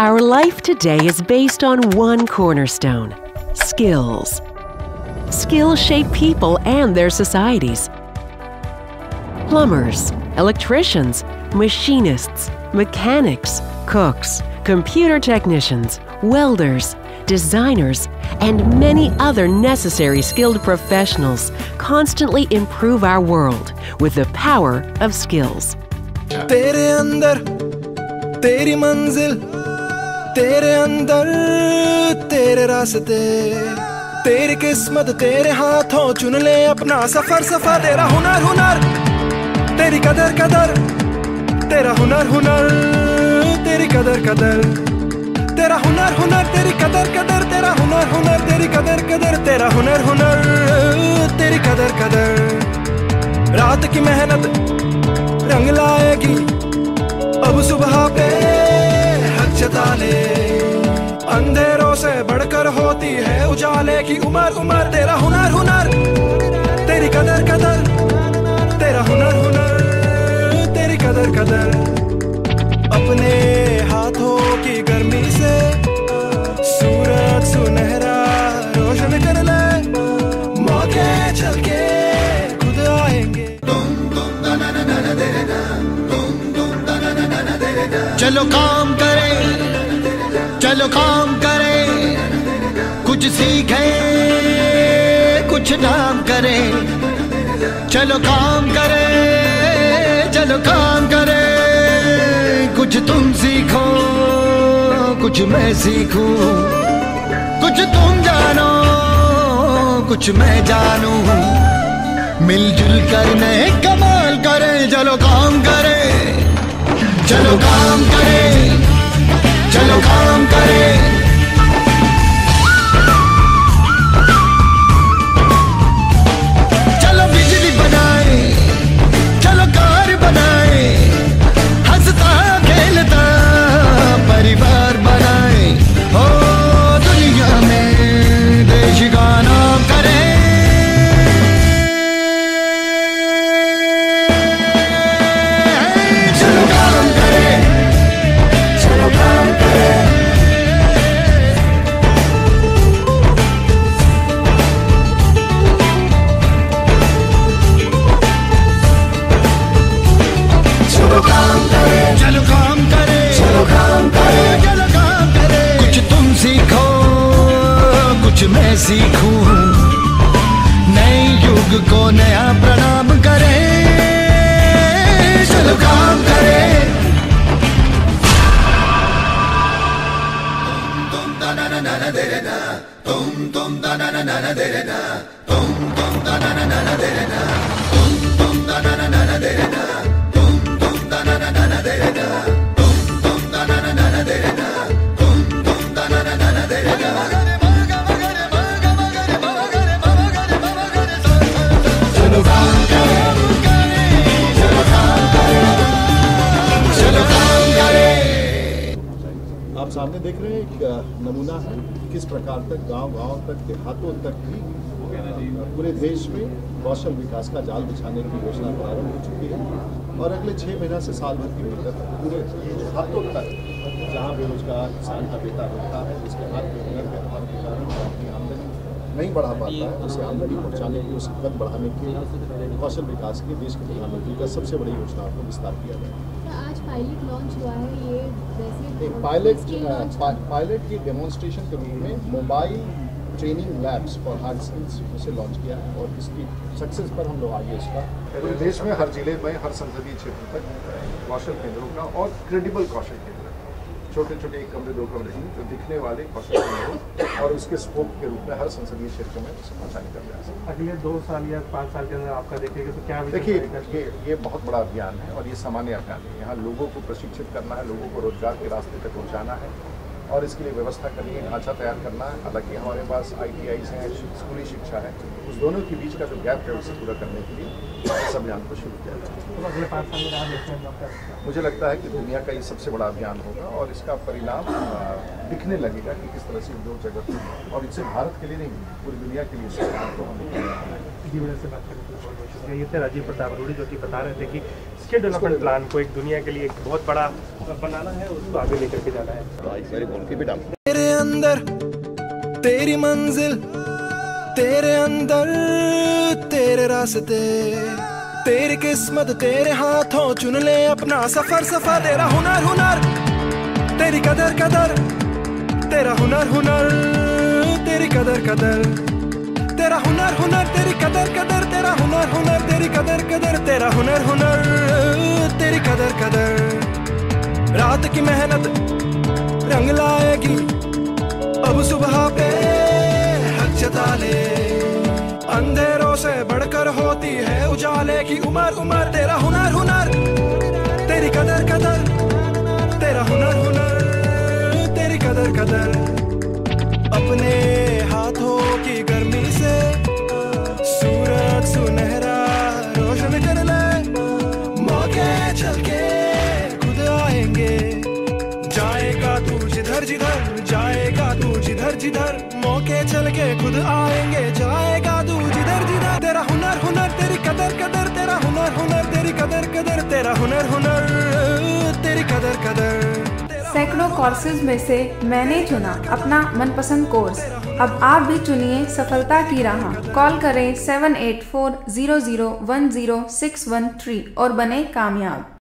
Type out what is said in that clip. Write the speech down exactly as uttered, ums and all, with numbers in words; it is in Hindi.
Our life today is based on one cornerstone: skills. Skills shape people and their societies. Plumbers, electricians, machinists, mechanics, cooks, computer technicians, welders, designers, and many other necessary skilled professionals constantly improve our world with the power of skills. तेरे अंदर तेरी मंजिल, तेरे अंदर तेरे रास्ते, तेरी किस्मत तेरे हाथों, चुन ले अपना सफर सफर। तेरा हुनर हुनर, तेरी कदर कदर, तेरा हुनर हुनर, तेरी कदर कदर, तेरा हुनर हुनर, तेरी कदर कदर, तेरा हुनर हुनर, तेरी कदर कदर, तेरा हुनर हुनर, तेरी कदर कदर। रात की मेहनत रंग लाएगी, अब सुबह पे हक जता ले। अंधेरों से बढ़कर होती है उजाले की उमर उमर। तेरा हुनर हुनर, तेरी कदर कदर, तेरा हुनर हुनर, तेरी कदर कदर। अपने हाथों की गर्मी से सूरज सुनहरा रोशन कर ले, मौके चल के खुद आएंगे। चलो काम करें, चलो काम करें, कुछ सीखें, कुछ नाम करें। चलो काम करें, चलो काम करें, कुछ तुम सीखो, कुछ मैं सीखूं, कुछ तुम जानो, कुछ मैं जानूं। मिलजुल कर नए कमाल करें। चलो काम करें, चलो काम करें, चलो काम करें। चलो बिजली बनाए, चलो कार बनाए, हंसता खेलता परिवार बनाए। ओ दुनिया में देश का नाम करें। चलो काम करें, चलो काम करें। चलो काम करें, चलो काम करें, चलो काम करें, चलो काम करें। कुछ तुम सीखो, कुछ मैं सीखूं, नए युग को नया प्रणाम करें। चलो काम करें। तुम तुम ता ना ना ना दे रे ना, तुम तुम ता ना ना ना दे रे ना, तुम तुम ता ना ना दे रे ना, तुम तुम ता ना ना दे रे ना, तुम तुम ता ना ना दे रे ना, तुम तुम ता ना ना दे रे ना, तुम तुम ता ना ना दे रे ना। चलो काम करें, चलो काम करें, चलो काम करें। आप सामने देख रहे हैं एक नमूना है किस प्रकार तक गांव-गांव तक, देहातों तक भी पूरे देश में कौशल विकास का जाल बिछाने की योजना प्रारंभ हो चुकी है। और अगले छः महीना से साल भर की मुद्दत पूरे देहातों तक, जहाँ बेरोजगार किसान का बेटा होता है, उसके हाथ में हुनर के अभाव के कारण वो अपनी आमदनी नहीं बढ़ा पाता है, उसे आमदनी पहुँचाने की, उसकी कद बढ़ाने के कौशल विकास की देश के प्रधानमंत्री का सबसे बड़ी योजना को विस्तार किया गया। आज पायलट लॉन्च हुआ है, ये वैसे एक पायलट पायलट की डेमोन्स्ट्रेशन के रूप में mobile training labs for hard skills उसे लॉन्च किया है। और इसकी सक्सेस पर हम लोग आगे इसका पूरे देश में हर जिले में, हर संसदीय क्षेत्र तक कौशल केंद्रों का और क्रेडिबल कौशल केंद्र, छोटे छोटे एक कमरे दो कमरे नहीं, जो दिखने वाले कौशल केंद्रों और उसके स्कोप के रूप में हर संसदीय क्षेत्र में उसे पहुँचाने का प्रयास है। अगले दो साल या पाँच साल के अंदर आपका देखेंगे तो क्या देखिए, ये ये बहुत बड़ा अभियान है और ये सामान्य अभियान है। यहाँ लोगों को प्रशिक्षित करना है, लोगों को रोजगार के रास्ते तक पहुँचाना है और इसके लिए व्यवस्था करनी है, ढांचा तैयार करना है। हालांकि हमारे पास आई टी आईज़ हैं, स्कूली शिक्षा है, उस दोनों के बीच का जो गैप है उसे पूरा करने के लिए इस अभियान को शुरू किया जाए। तो अगले पाँच साल में आप देखते हैं? मुझे लगता है कि दुनिया का ये सबसे बड़ा अभियान होगा और इसका परिणाम दिखने लगेगा कि किस तरह से उद्योग जगत, और इससे भारत के लिए नहीं पूरी दुनिया के लिए इस अभियान को हम जी से बात करने के लिए बहुत बहुत शुक्रिया। ये थे राजीव प्रताप रूडी, जो कि बता रहे थे कि स्किल डेवलपमेंट प्लान को एक दुनिया के लिए एक बहुत बड़ा बनाना है, उसको आगे लेकर के जाना है। तेरे अंदर तेरी मंजिल, तेरे अंदर तेरे रास्ते, तेरी किस्मत तेरे हाथों, चुन ले अपना सफर सफर। तेरा हुनर हुनर, तेरी कदर कदर, तेरा हुनर हुनर, तेरी कदर कदर, तेरा हुनर हुनर, तेरी कदर कदर, तेरा हुनर हुनर, तेरी कदर कदर, तेरा हुनर हुनर, तेरी कदर कदर। रात की मेहनत रंग लाएगी, अब सुबह पे हक जता ले। अंधेरों से बढ़कर होती है उजाले की उमर उमर। तेरा हुनर हुनर, तेरी कदर कदर, तेरा हुनर हुनर, तेरी कदर कदर। अपने हाथों की गर्मी से सूरज सुनहरा रोशन कर ले। मौके चल के खुद आएंगे, जाएगा तू जिधर जिधर, जाएगा तू जिधर जिधर। मौके चल के खुद आएंगे, जाएगा तू जिधर जिधर। तेरा हुनर हुनर, तेरी कदर कदर, तेरा हुनर हुनर, तेरी कदर कदर, तेरा हुनर हुनर, तेरी कदर कदर। सैकड़ों कोर्सेज में से मैंने चुना अपना मनपसंद कोर्स। अब आप भी चुनिए सफलता की राह। कॉल करें seven eight four zero zero one zero six one three और बने कामयाब।